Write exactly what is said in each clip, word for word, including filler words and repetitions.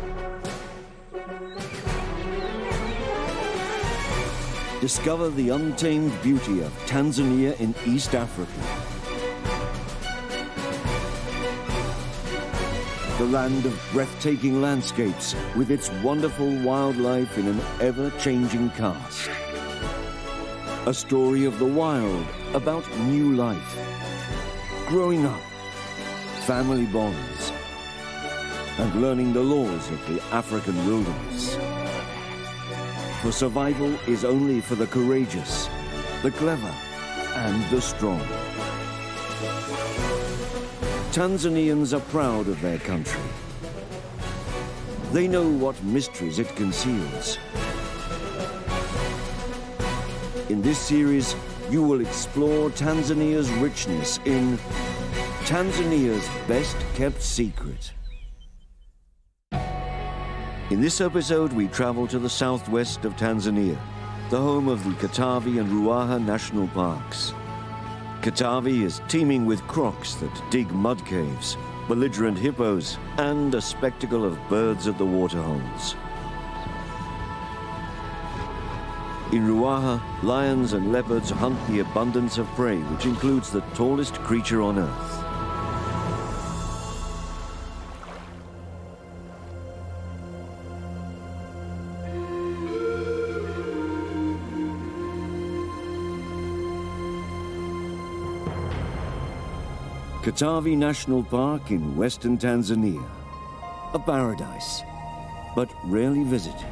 Discover the untamed beauty of Tanzania in East Africa. The land of breathtaking landscapes with its wonderful wildlife in an ever-changing cast. A story of the wild about new life, growing up, family bonds, and learning the laws of the African wilderness. For survival is only for the courageous, the clever, and the strong. Tanzanians are proud of their country. They know what mysteries it conceals. In this series, you will explore Tanzania's richness in Tanzania's best kept secret. In this episode, we travel to the southwest of Tanzania, the home of the Katavi and Ruaha National Parks. Katavi is teeming with crocs that dig mud caves, belligerent hippos, and a spectacle of birds at the waterholes. In Ruaha, lions and leopards hunt the abundance of prey, which includes the tallest creature on Earth. Katavi National Park in western Tanzania. A paradise, but rarely visited.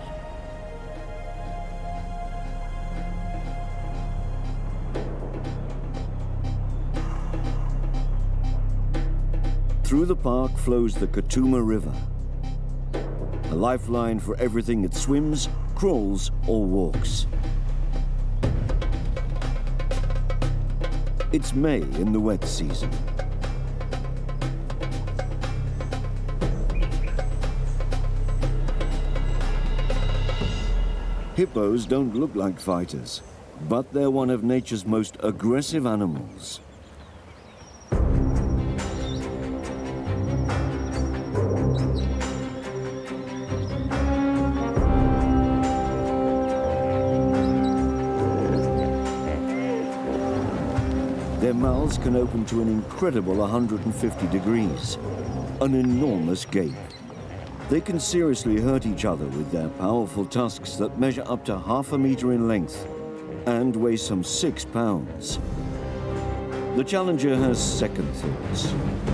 Through the park flows the Katuma River, a lifeline for everything that swims, crawls, or walks. It's May in the wet season. Hippos don't look like fighters, but they're one of nature's most aggressive animals. Their mouths can open to an incredible one hundred fifty degrees, an enormous gape. They can seriously hurt each other with their powerful tusks that measure up to half a meter in length and weigh some six pounds. The challenger has second thoughts.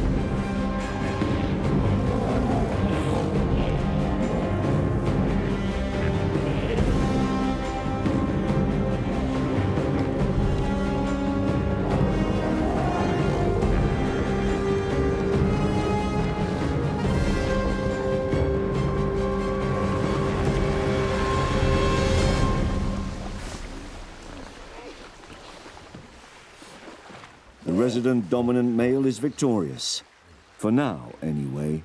The resident dominant male is victorious. For now, anyway.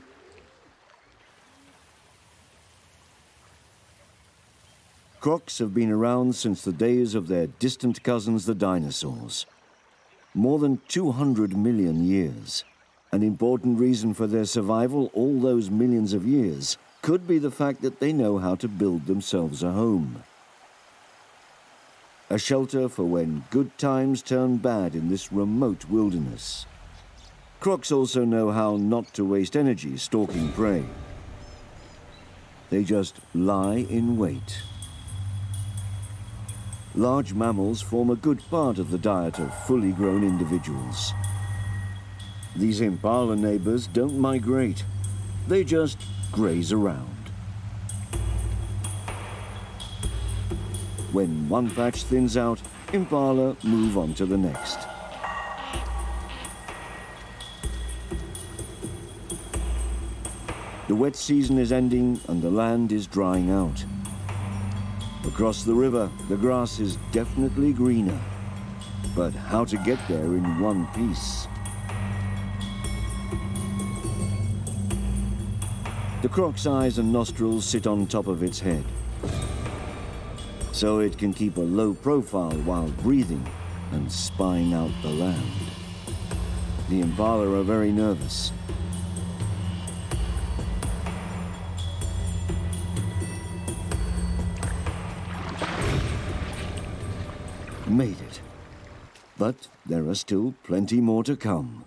Crocs have been around since the days of their distant cousins, the dinosaurs. More than two hundred million years. An important reason for their survival all those millions of years could be the fact that they know how to build themselves a home. A shelter for when good times turn bad in this remote wilderness. Crocs also know how not to waste energy stalking prey. They just lie in wait. Large mammals form a good part of the diet of fully grown individuals. These impala neighbors don't migrate. They just graze around. When one patch thins out, impala move on to the next. The wet season is ending and the land is drying out. Across the river, the grass is definitely greener. But how to get there in one piece? The croc's eyes and nostrils sit on top of its head, so it can keep a low profile while breathing and spying out the land. The impala are very nervous. made it. But there are still plenty more to come.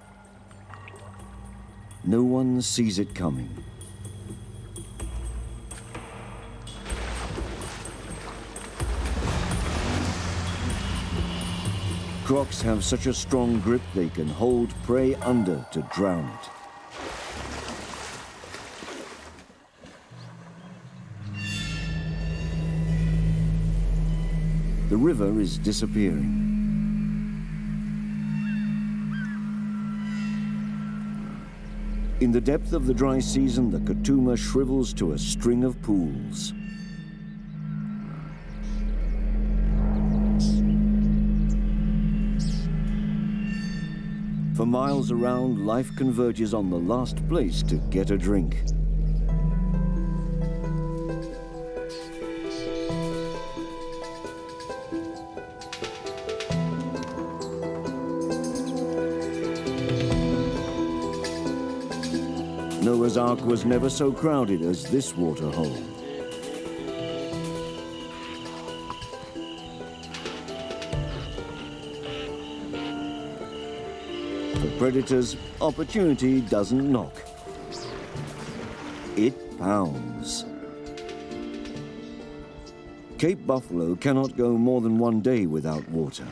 No one sees it coming. Crocs have such a strong grip they can hold prey under to drown it. The river is disappearing. In the depth of the dry season, the Katuma shrivels to a string of pools. For miles around, life converges on the last place to get a drink. Noah's Ark was never so crowded as this waterhole. For predators, opportunity doesn't knock. It pounds. Cape buffalo cannot go more than one day without water.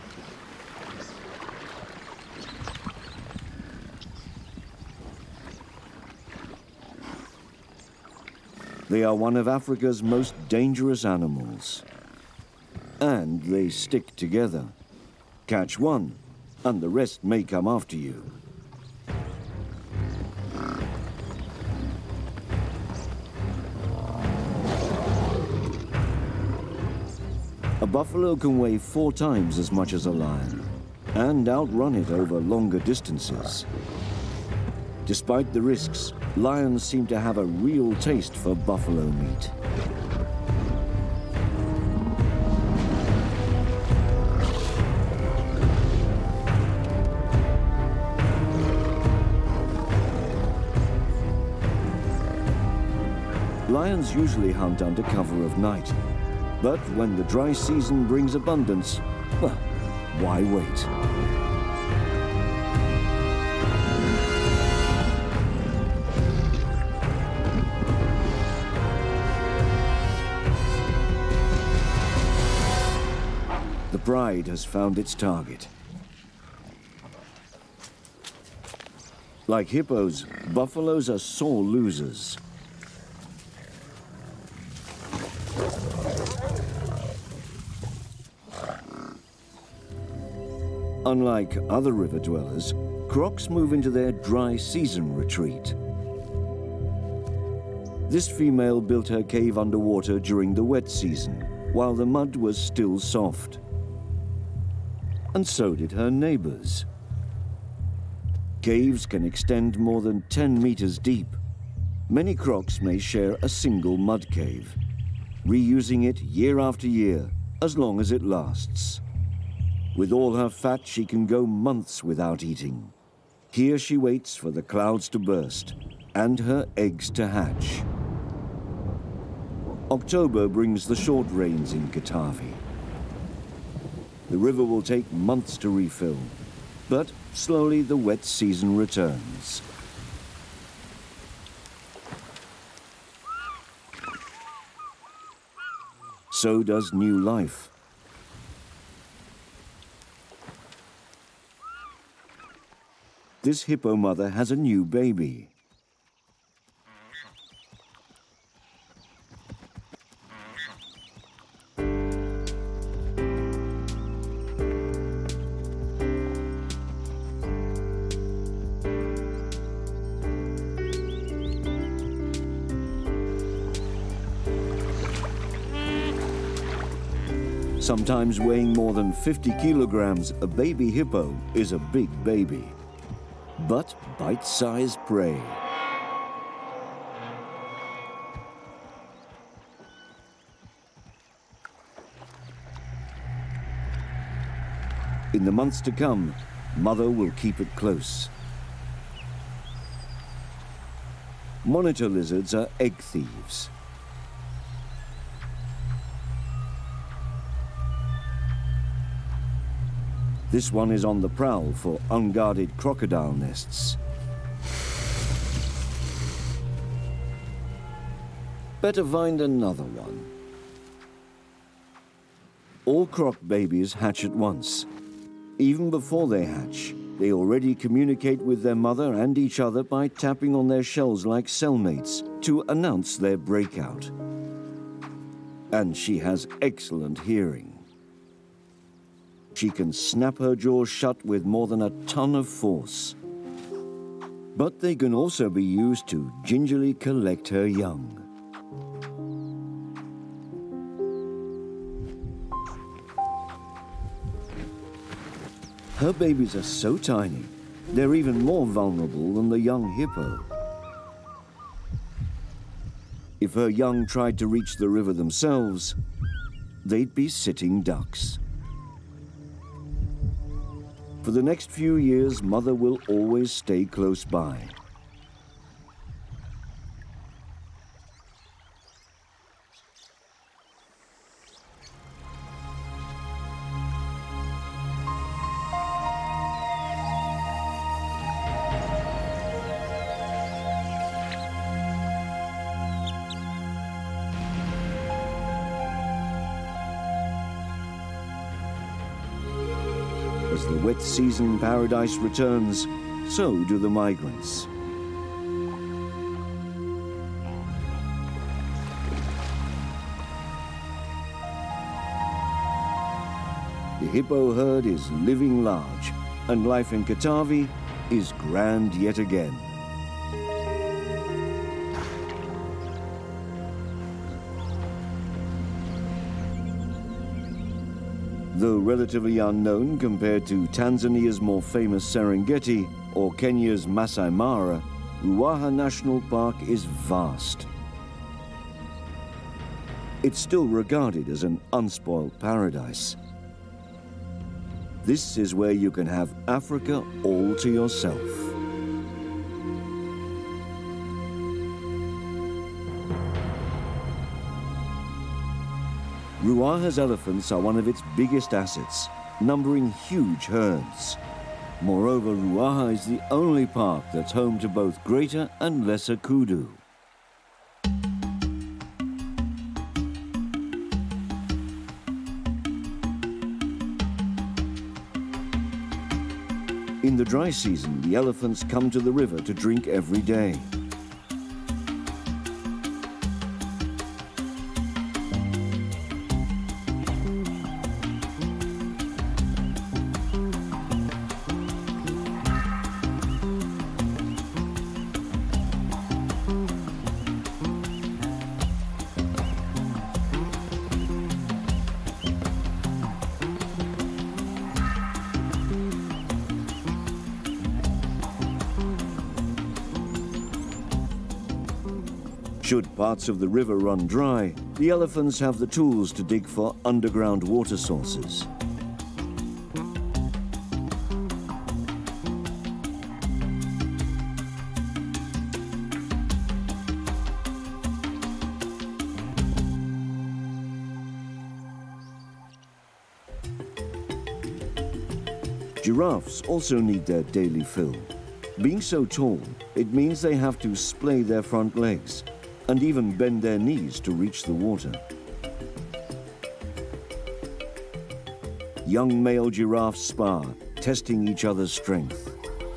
They are one of Africa's most dangerous animals. And they stick together. Catch one, and the rest may come after you. A buffalo can weigh four times as much as a lion, and outrun it over longer distances. Despite the risks, lions seem to have a real taste for buffalo meat. Lions usually hunt under cover of night, but when the dry season brings abundance, well, why wait? The pride has found its target. Like hippos, buffaloes are sore losers. Unlike other river dwellers, crocs move into their dry season retreat. This female built her cave underwater during the wet season, while the mud was still soft. And so did her neighbors. Caves can extend more than ten meters deep. Many crocs may share a single mud cave, reusing it year after year, as long as it lasts. With all her fat, she can go months without eating. Here she waits for the clouds to burst and her eggs to hatch. October brings the short rains in Katavi. The river will take months to refill, but slowly the wet season returns. So does new life. This hippo mother has a new baby. Sometimes weighing more than fifty kilograms, a baby hippo is a big baby. But bite-sized prey. In the months to come, mother will keep it close. Monitor lizards are egg thieves. This one is on the prowl for unguarded crocodile nests. Better find another one. All croc babies hatch at once. Even before they hatch, they already communicate with their mother and each other by tapping on their shells like cellmates to announce their breakout. And she has excellent hearing. She can snap her jaws shut with more than a ton of force. But they can also be used to gingerly collect her young. Her babies are so tiny, they're even more vulnerable than the young hippo. If her young tried to reach the river themselves, they'd be sitting ducks. For the next few years, mother will always stay close by. As the wet season paradise returns, so do the migrants. The hippo herd is living large, and life in Katavi is grand yet again. Though relatively unknown compared to Tanzania's more famous Serengeti or Kenya's Masai Mara, Ruaha National Park is vast. It's still regarded as an unspoiled paradise. This is where you can have Africa all to yourself. Ruaha's elephants are one of its biggest assets, numbering huge herds. Moreover, Ruaha is the only park that's home to both greater and lesser kudu. In the dry season, the elephants come to the river to drink every day. Should parts of the river run dry, the elephants have the tools to dig for underground water sources. Giraffes also need their daily fill. Being so tall, it means they have to splay their front legs and even bend their knees to reach the water. Young male giraffes spar, testing each other's strength.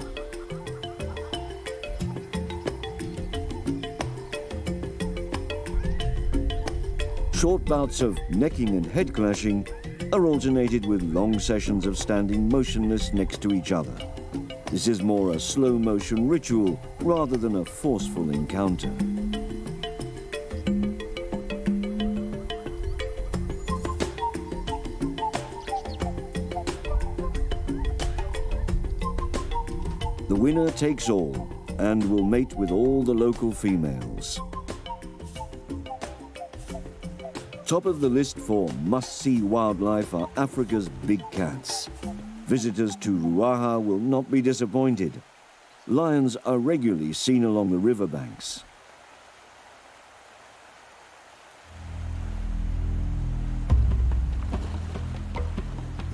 Short bouts of necking and head clashing are alternated with long sessions of standing motionless next to each other. This is more a slow-motion ritual rather than a forceful encounter. The winner takes all and will mate with all the local females. Top of the list for must-see wildlife are Africa's big cats. Visitors to Ruaha will not be disappointed. Lions are regularly seen along the riverbanks.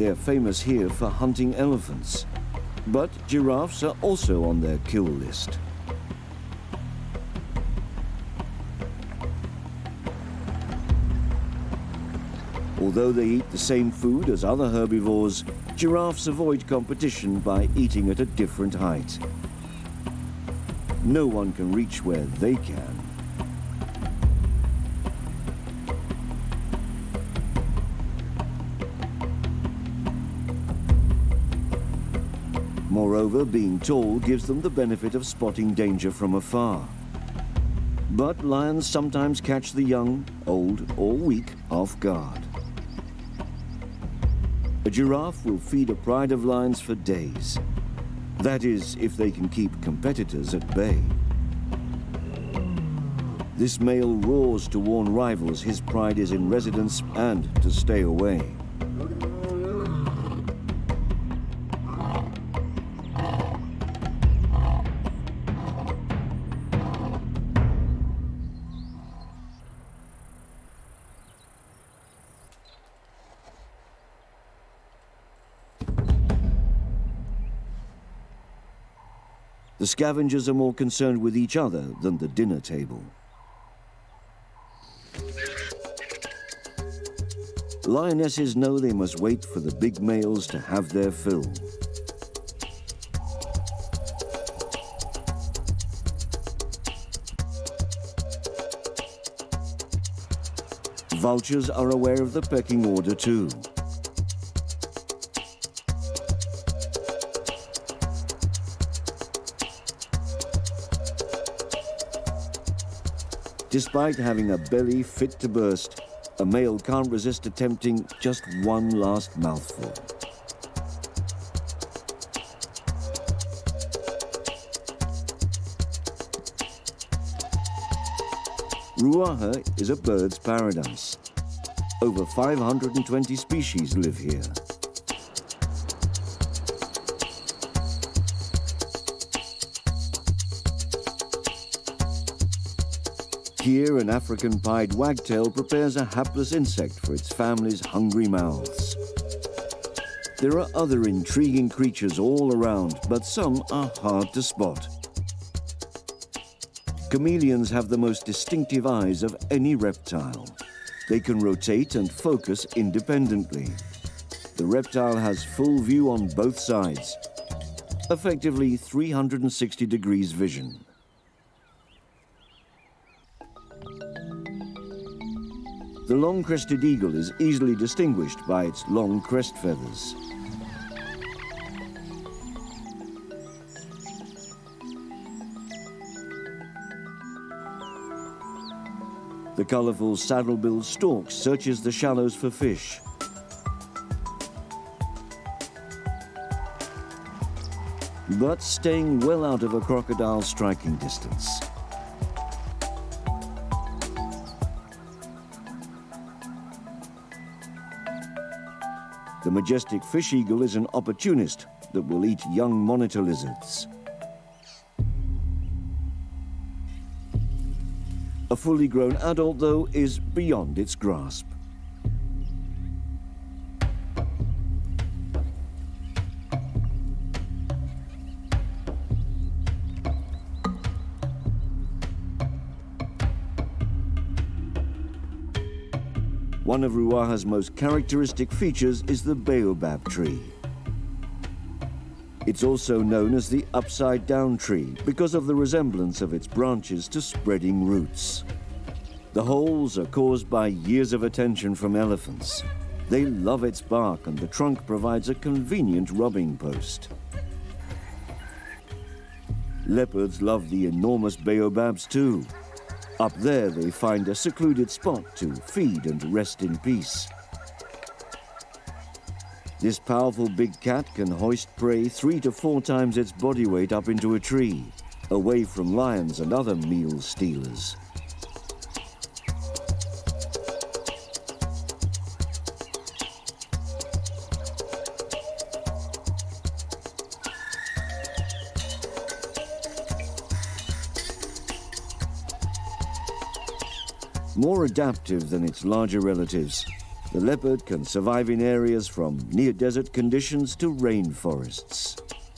They're famous here for hunting elephants, but giraffes are also on their kill list. Although they eat the same food as other herbivores, giraffes avoid competition by eating at a different height. No one can reach where they can. Moreover, being tall gives them the benefit of spotting danger from afar. But lions sometimes catch the young, old, or weak off guard. A giraffe will feed a pride of lions for days. That is, if they can keep competitors at bay. This male roars to warn rivals his pride is in residence and to stay away. The scavengers are more concerned with each other than the dinner table. Lionesses know they must wait for the big males to have their fill. Vultures are aware of the pecking order too. Despite having a belly fit to burst, a male can't resist attempting just one last mouthful. Ruaha is a bird's paradise. Over five hundred twenty species live here. Here, an African pied wagtail prepares a hapless insect for its family's hungry mouths. There are other intriguing creatures all around, but some are hard to spot. Chameleons have the most distinctive eyes of any reptile. They can rotate and focus independently. The reptile has full view on both sides, effectively three hundred sixty degrees vision. The long-crested eagle is easily distinguished by its long crest feathers. The colorful saddle-billed stork searches the shallows for fish. But staying well out of a crocodile's striking distance. The majestic fish eagle is an opportunist that will eat young monitor lizards. A fully grown adult, though, is beyond its grasp. One of Ruaha's most characteristic features is the baobab tree. It's also known as the upside-down tree because of the resemblance of its branches to spreading roots. The holes are caused by years of attention from elephants. They love its bark, and the trunk provides a convenient rubbing post. Leopards love the enormous baobabs too. Up there, they find a secluded spot to feed and rest in peace. This powerful big cat can hoist prey three to four times its body weight up into a tree, away from lions and other meal stealers. More adaptive than its larger relatives, The leopard can survive in areas from near-desert conditions to rainforests.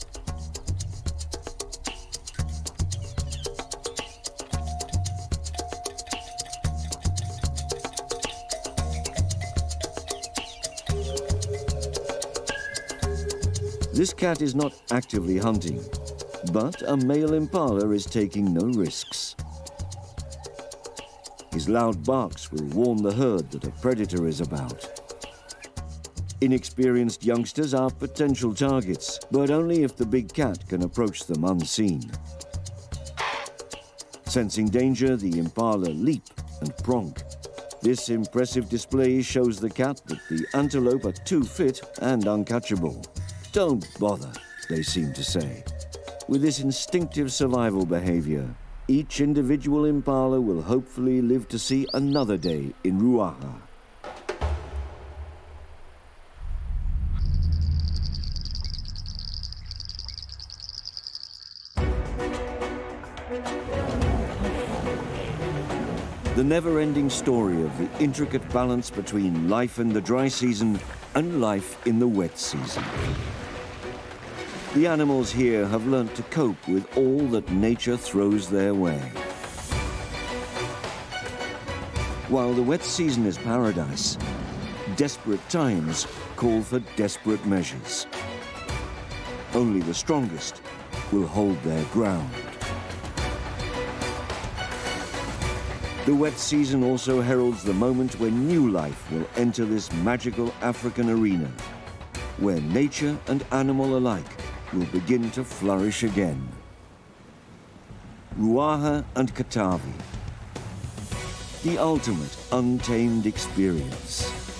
This cat is not actively hunting, but a male impala is taking no risks. His loud barks will warn the herd that a predator is about. Inexperienced youngsters are potential targets, but only if the big cat can approach them unseen. Sensing danger, the impala leap and pronk. This impressive display shows the cat that the antelope are too fit and uncatchable. Don't bother, they seem to say. With this instinctive survival behavior, each individual impala will hopefully live to see another day in Ruaha. The never-ending story of the intricate balance between life in the dry season and life in the wet season. The animals here have learnt to cope with all that nature throws their way. While the wet season is paradise, desperate times call for desperate measures. Only the strongest will hold their ground. The wet season also heralds the moment when new life will enter this magical African arena, where nature and animal alike will begin to flourish again. Ruaha and Katavi, the ultimate untamed experience.